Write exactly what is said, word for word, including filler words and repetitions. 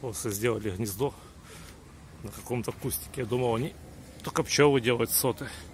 Осы сделали гнездо на каком-то кустике. Я думал, они только пчелы делают соты.